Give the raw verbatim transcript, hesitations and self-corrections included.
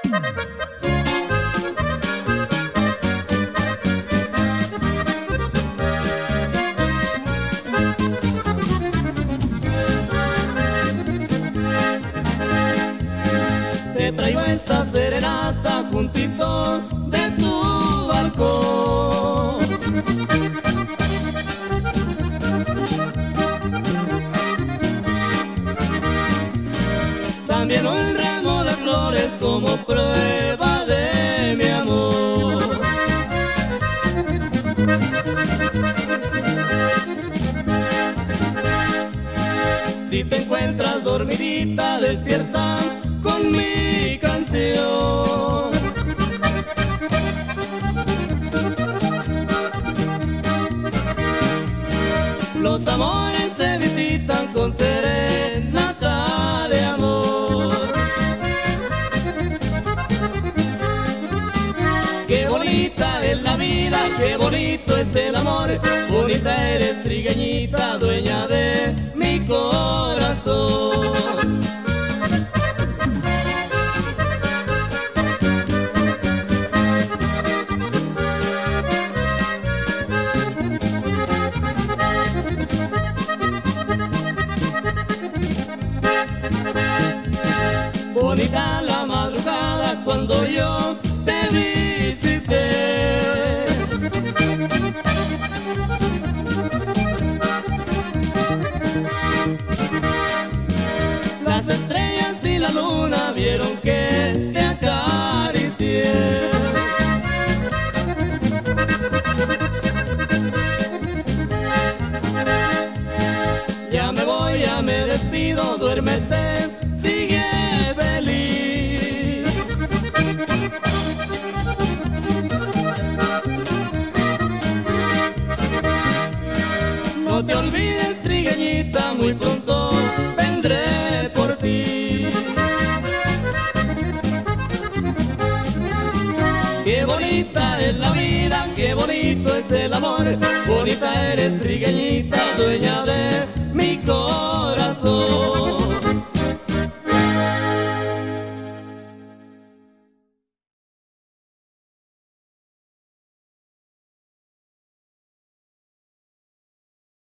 Te traigo esta serenata juntito de tu balcón. También un ramo de flores como prueba de mi amor. Si te encuentras dormidita, despierta con mi canción. Los amores se visitan con serenata de amor. Qué bonita es la vida, qué bonito es el amor. Bonita eres, trigueñita, dueña de mi corazón. Bonita la madrugada cuando yo te visité. Las estrellas y la luna vieron que te acaricié. Ya me voy, ya me despido, duérmete, sigue feliz. No te olvides, trigueñita, muy pronto vendré por ti. Qué bonita es la vida, qué bonito es el amor. Bonita eres, trigueñita, dueña de